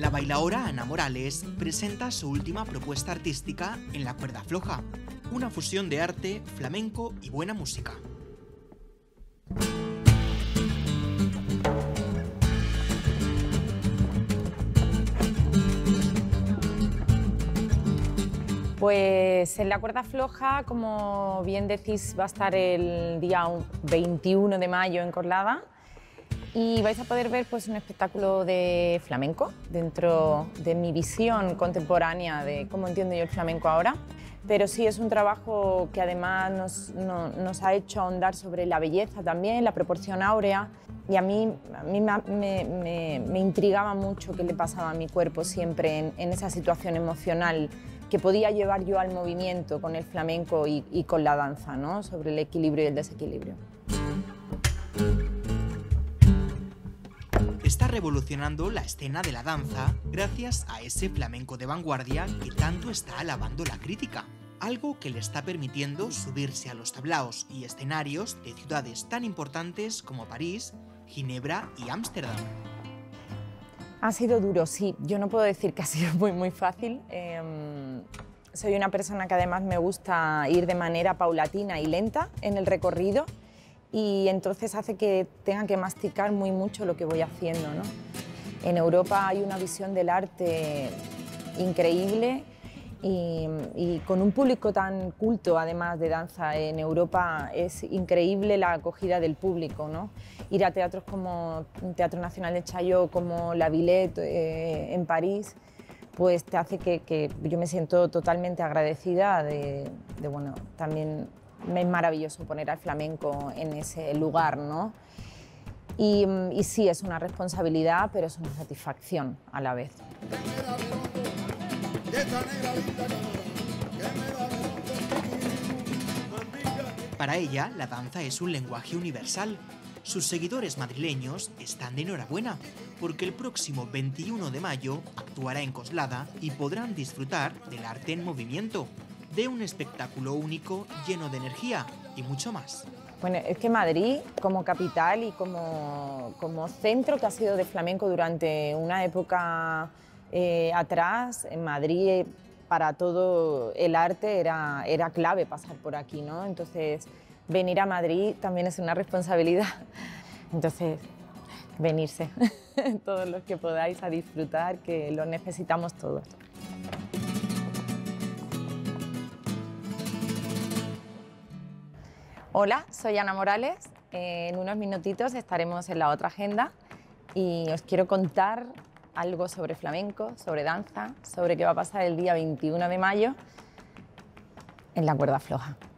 La bailaora Ana Morales presenta su última propuesta artística en la cuerda floja, una fusión de arte, flamenco y buena música. Pues en la cuerda floja, como bien decís, va a estar el día 21 de mayo en Coslada y vais a poder ver pues, un espectáculo de flamenco dentro de mi visión contemporánea de cómo entiendo yo el flamenco ahora. Pero sí es un trabajo que además nos ha hecho ahondar sobre la belleza también, la proporción áurea. Y a mí me intrigaba mucho qué le pasaba a mi cuerpo siempre en esa situación emocional que podía llevar yo al movimiento con el flamenco y con la danza, ¿no? Sobre el equilibrio y el desequilibrio. Está revolucionando la escena de la danza gracias a ese flamenco de vanguardia que tanto está alabando la crítica, algo que le está permitiendo subirse a los tablaos y escenarios de ciudades tan importantes como París, Ginebra y Ámsterdam. Ha sido duro, sí. Yo no puedo decir que ha sido muy fácil. Soy una persona que además me gusta ir de manera paulatina y lenta en el recorrido y entonces hace que tenga que masticar muy mucho lo que voy haciendo, ¿no? En Europa hay una visión del arte increíble y con un público tan culto, además de danza, en Europa es increíble la acogida del público, ¿no? Ir a teatros como Teatro Nacional de Chaillot, como La Villette en París, pues te hace que yo me siento totalmente agradecida bueno, también es maravilloso poner al flamenco en ese lugar, ¿no? Y sí, es una responsabilidad, pero es una satisfacción a la vez. Para ella, la danza es un lenguaje universal. Sus seguidores madrileños están de enhorabuena, porque el próximo 21 de mayo actuará en Coslada y podrán disfrutar del arte en movimiento, de un espectáculo único lleno de energía y mucho más. Bueno, es que Madrid, como capital y como centro que ha sido de flamenco durante una época atrás, en Madrid para todo el arte era clave pasar por aquí, ¿no? Entonces, venir a Madrid también es una responsabilidad. Entonces, venirse, todos los que podáis a disfrutar, que lo necesitamos todos. Hola, soy Ana Morales. En unos minutitos estaremos en la otra agenda y os quiero contar algo sobre flamenco, sobre danza, sobre qué va a pasar el día 21 de mayo en la cuerda floja.